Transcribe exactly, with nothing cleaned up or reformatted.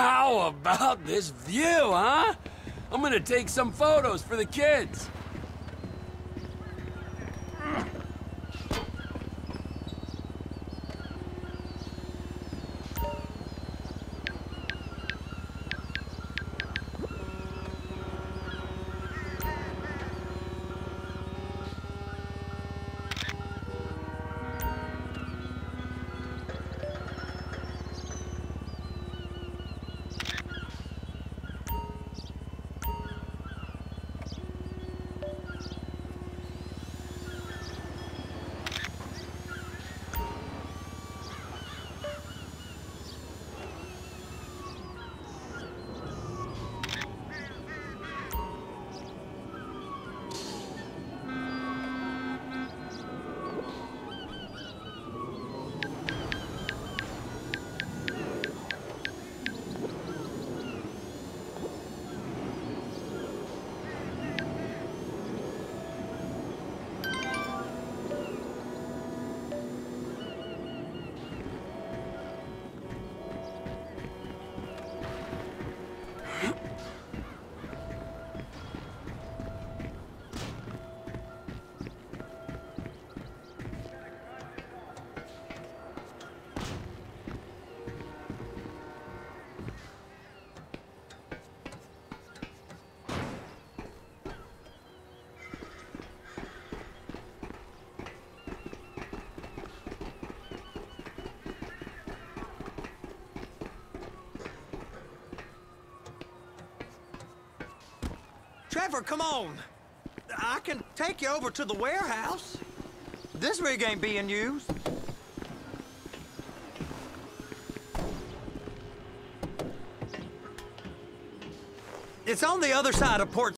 How about this view, huh? I'm gonna take some photos for the kids. Trevor, come on. I can take you over to the warehouse. This rig ain't being used. It's on the other side of Port